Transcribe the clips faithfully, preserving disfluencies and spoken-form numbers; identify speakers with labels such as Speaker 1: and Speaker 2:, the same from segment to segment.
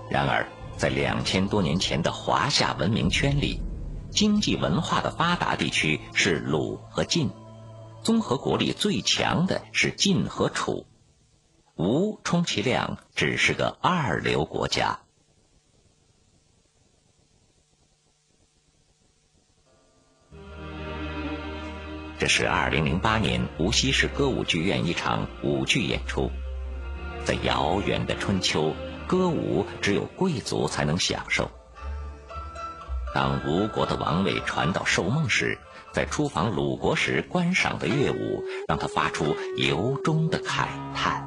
Speaker 1: 然而，在两千多年前的华夏文明圈里，经济文化的发达地区是鲁和晋，综合国力最强的是晋和楚，吴充其量只是个二流国家。这是二零零八年无锡市歌舞剧院一场舞剧演出。在遥远的春秋，歌舞只有贵族才能享受。当吴国的王位传到寿梦时，在出访鲁国时观赏的乐舞，让他发出由衷的慨叹。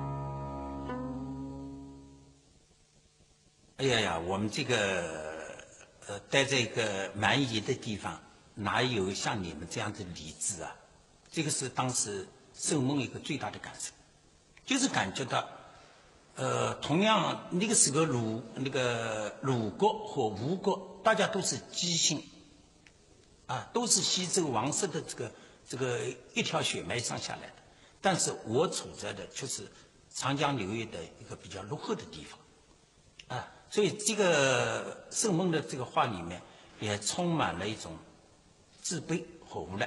Speaker 2: 哎呀呀，我们这个呃待在一个蛮夷的地方，哪有像你们这样的理智啊？这个是当时寿梦一个最大的感受，就是感觉到，呃，同样那个时候鲁那个鲁国和吴国，大家都是姬姓，啊，都是西周王室的这个这个一条血脉上下来的，但是我处在的却是长江流域的一个比较落后的地方，啊，所以这个寿梦的这个话里面也充满了一种自卑和无奈。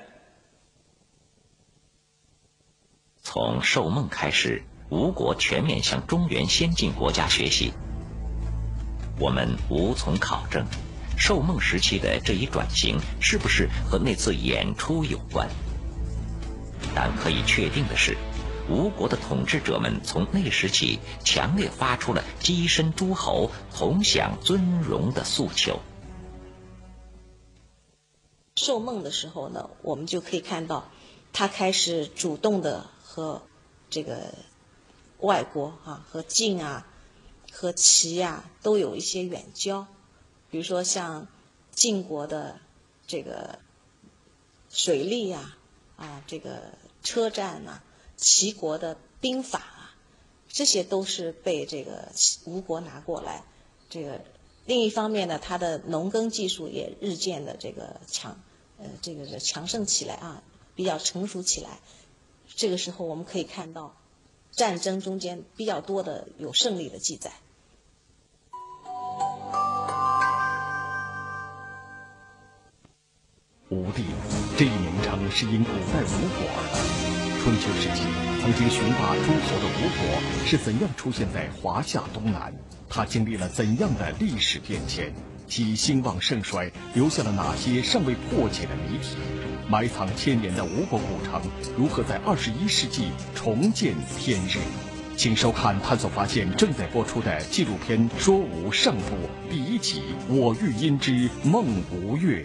Speaker 1: 从寿梦开始，吴国全面向中原先进国家学习。我们无从考证，寿梦时期的这一转型是不是和那次演出有关？但可以确定的是，吴国的统治者们从那时起强烈发出了跻身诸侯、同享尊荣的诉求。
Speaker 3: 寿梦的时候呢，我们就可以看到，他开始主动的和这个外国啊，和晋啊，和齐啊，都有一些远交。比如说像晋国的这个水利啊，啊这个车站啊，齐国的兵法啊，这些都是被这个吴国拿过来。这个另一方面呢，他的农耕技术也日渐的这个强，呃，这个是强盛起来啊，比较成熟起来。这个时候我们可以看到，战争中间比较多的有胜利的记载。
Speaker 4: 吴地这一名称是因古代吴国而来。春秋时期，曾经雄霸诸侯的吴国是怎样出现在华夏东南？它经历了怎样的历史变迁？其兴旺盛衰留下了哪些尚未破解的谜题？埋藏千年的吴国古城如何在二十一世纪重见天日？请收看探索发现正在播出的纪录片《说吴上部》第一集《我欲因之梦吴越》。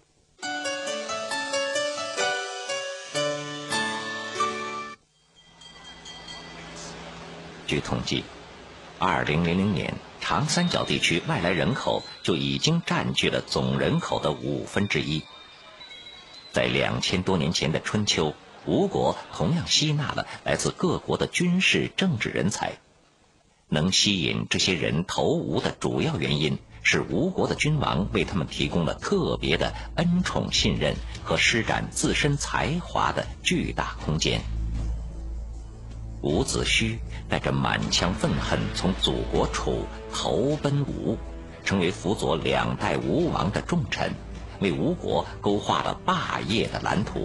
Speaker 1: 据统计，二零零零年长三角地区外来人口就已经占据了总人口的五分之一。在两千多年前的春秋，吴国同样吸纳了来自各国的军事政治人才。能吸引这些人投吴的主要原因是吴国的君王为他们提供了特别的恩宠信任和施展自身才华的巨大空间。伍子胥带着满腔愤恨从祖国楚投奔吴，成为辅佐两代吴王的重臣，为吴国勾画了霸业的蓝图。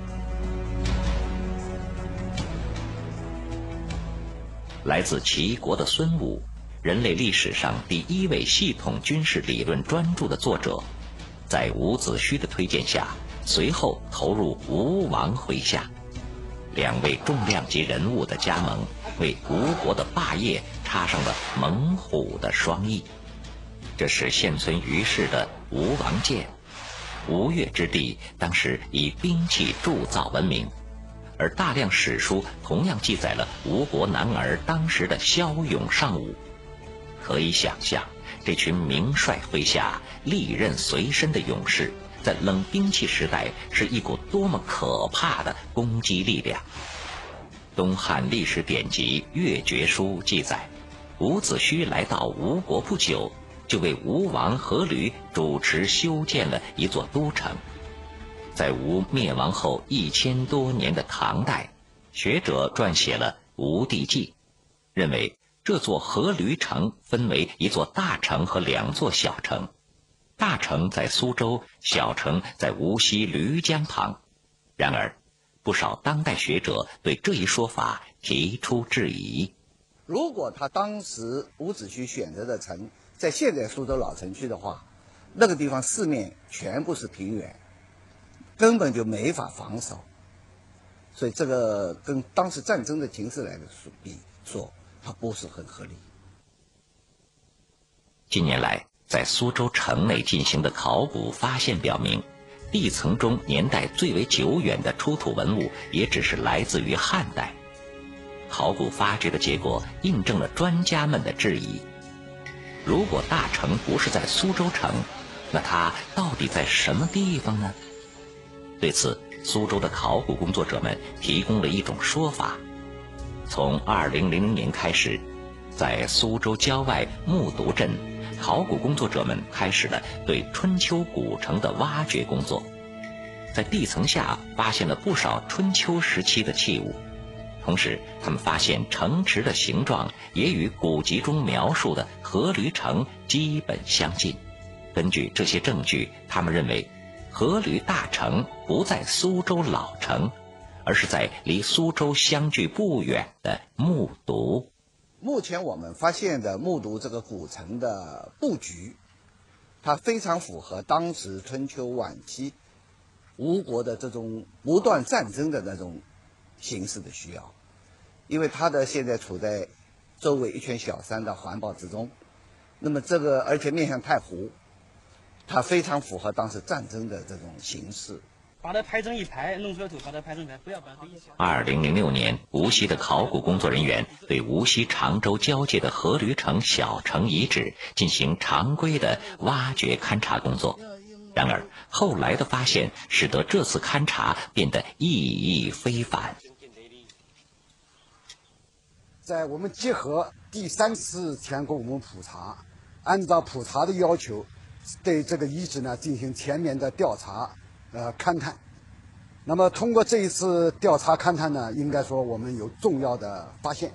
Speaker 1: 来自齐国的孙武，人类历史上第一位系统军事理论专著的作者，在伍子胥的推荐下，随后投入吴王麾下。两位重量级人物的加盟，为吴国的霸业插上了猛虎的双翼。这是现存于世的吴王剑。吴越之地当时以兵器铸造闻名，而大量史书同样记载了吴国男儿当时的骁勇尚武。可以想象，这群名帅麾下利刃随身的勇士，在冷兵器时代是一股多么可怕的攻击力量。东汉历史典籍《越绝书》记载，伍子胥来到吴国不久，就为吴王阖闾主持修建了一座都城。在吴灭亡后一千多年的唐代，学者撰写了《吴地记》，认为这座阖闾城分为一座大城和两座小城，大城在苏州，小城在无锡漓江旁。然而，不少当代学者对这一说法提出质疑。
Speaker 5: 如果他当时伍子胥选择的城在现在苏州老城区的话，那个地方四面全部是平原，根本就没法防守，所以这个跟当时战争的情势来比说，它不是很合理。
Speaker 1: 近年来，在苏州城内进行的考古发现表明，地层中年代最为久远的出土文物也只是来自于汉代。考古发掘的结果印证了专家们的质疑：如果大城不是在苏州城，那它到底在什么地方呢？对此，苏州的考古工作者们提供了一种说法：从二零零零年开始，在苏州郊外木渎镇，考古工作者们开始了对春秋古城的挖掘工作，在地层下发现了不少春秋时期的器物，同时他们发现城池的形状也与古籍中描述的阖闾城基本相近。根据这些证据，他们认为阖闾大城不在苏州老城，而是在离苏州相距不远的木渎。
Speaker 5: 目前我们发现的木渎这个古城的布局，它非常符合当时春秋晚期吴国的这种不断战争的那种形势的需要，因为它的现在处在周围一圈小山的环抱之中，那么这个而且面向太湖，它非常符合当时战争的这种形势。
Speaker 6: 把它排成一排，弄出来土，把它排成一排，不要把它一起。
Speaker 1: 二零零六年，无锡的考古工作人员对无锡常州交界的阖闾城小城遗址进行常规的挖掘勘察工作。然而，后来的发现使得这次勘察变得意义非凡。
Speaker 7: 在我们结合第三次全国文物普查，按照普查的要求，对这个遗址呢进行全面的调查。呃，勘探，那么通过这一次调查勘探呢，应该说我们有重要的发现。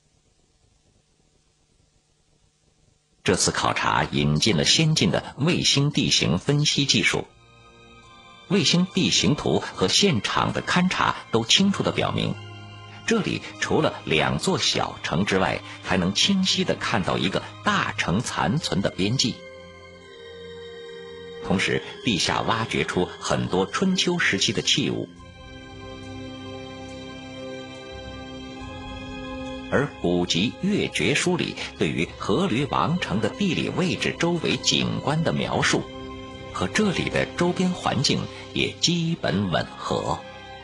Speaker 1: 这次考察引进了先进的卫星地形分析技术，卫星地形图和现场的勘察都清楚地表明，这里除了两座小城之外，还能清晰地看到一个大城残存的边际。同时，地下挖掘出很多春秋时期的器物，而古籍《越绝书》里对于阖闾王城的地理位置周围景观的描述，和这里的周边环境也基本吻合。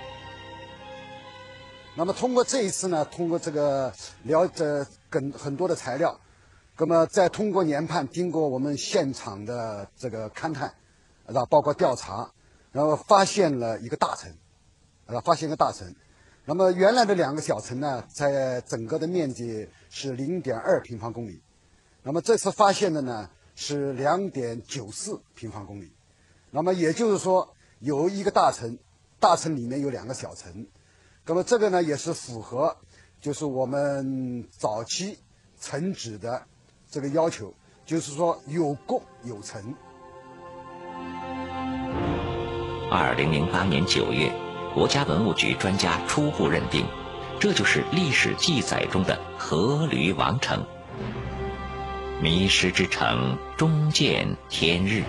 Speaker 7: 那么通过这一次呢，通过这个了解跟很多的材料，那么再通过研判，经过我们现场的这个勘探，然后包括调查，然后发现了一个大城，啊，发现一个大城。那么原来的两个小城呢，在整个的面积是零点二平方公里，那么这次发现的呢是两点九四平方公里。那么也就是说，有一个大城，大城里面有两个小城。那么这个呢也是符合，就是我们早期城址的这个要求，就是说有国有城。
Speaker 1: 二零零八年九月，国家文物局专家初步认定，这就是历史记载中的阖闾王城。迷失之城，终见天日。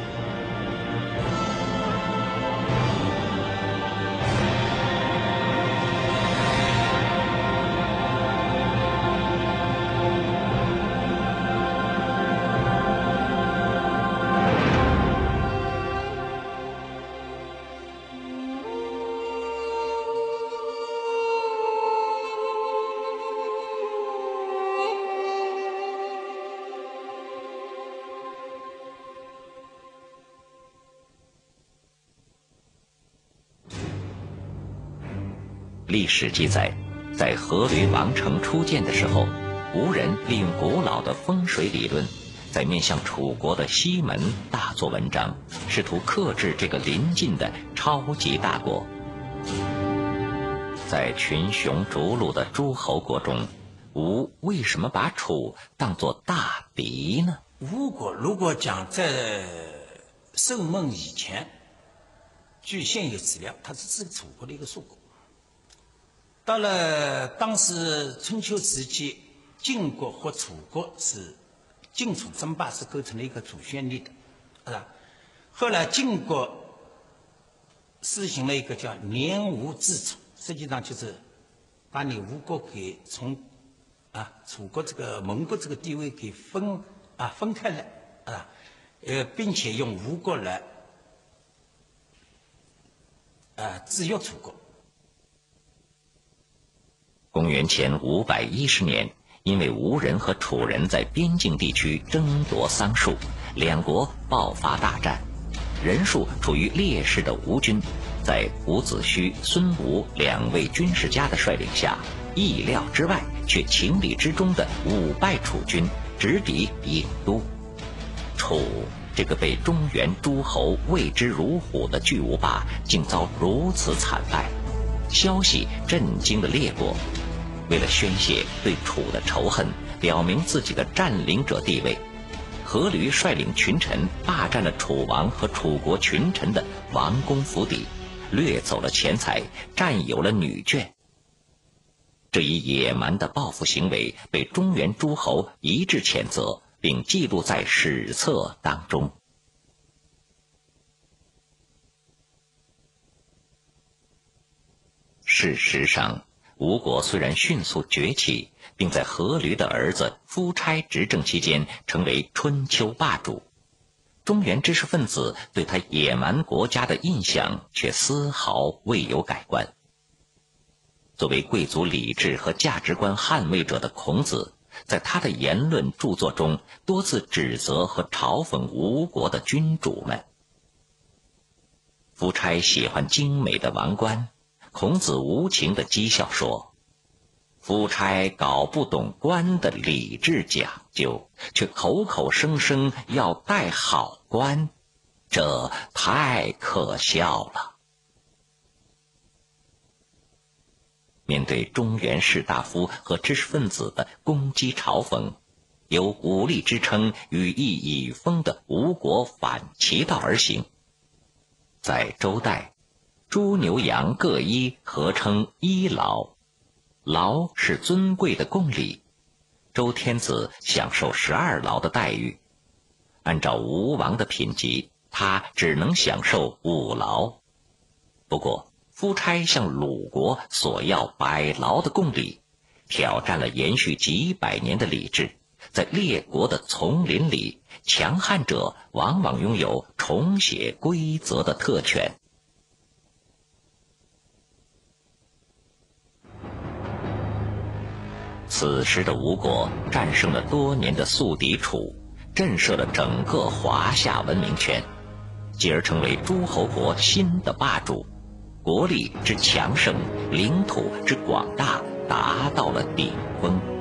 Speaker 1: 历史记载，在阖闾王城初建的时候，吴人利用古老的风水理论，在面向楚国的西门大做文章，试图克制这个邻近的超级大国。在群雄逐鹿的诸侯国中， 吴为什么把楚当作大敌呢？
Speaker 2: 吴国如果讲在受孟以前，据现有资料，它只是楚国的一个属国。到了当时春秋时期，晋国和楚国是晋楚争霸，是构成了一个主旋律的，是吧？后来晋国实行了一个叫联吴制楚，实际上就是把你吴国给从啊楚国这个盟国这个地位给分啊分开来啊，呃，并且用吴国来啊制约楚国。
Speaker 1: 公元前五百一十年，因为吴人和楚人在边境地区争夺桑树，两国爆发大战。人数处于劣势的吴军，在伍子胥、孙吴两位军事家的率领下，意料之外却情理之中的武败楚军，直抵郢都。楚这个被中原诸侯畏之如虎的巨无霸，竟遭如此惨败，消息震惊了列国。为了宣泄对楚的仇恨，表明自己的占领者地位，阖闾率领群臣霸占了楚王和楚国群臣的王宫府邸，掠走了钱财，占有了女眷。这一野蛮的报复行为被中原诸侯一致谴责，并记录在史册当中。事实上，吴国虽然迅速崛起，并在阖闾的儿子夫差执政期间成为春秋霸主，中原知识分子对他野蛮国家的印象却丝毫未有改观。作为贵族理智和价值观捍卫者的孔子，在他的言论著作中多次指责和嘲讽吴国的君主们。夫差喜欢精美的王冠，孔子无情地讥笑说，夫差搞不懂官的礼制讲究，却口口声声要戴好冠，这太可笑了。面对中原士大夫和知识分子的攻击嘲讽，有武力支撑、羽翼已丰的吴国反其道而行。在周代，猪牛羊各一，合称一劳。劳是尊贵的贡礼，周天子享受十二劳的待遇。按照吴王的品级，他只能享受五劳。不过夫差向鲁国索要百劳的贡礼，挑战了延续几百年的礼制。在列国的丛林里，强悍者往往拥有重写规则的特权。此时的吴国战胜了多年的宿敌楚，震慑了整个华夏文明圈，继而成为诸侯国新的霸主，国力之强盛，领土之广大达到了顶峰。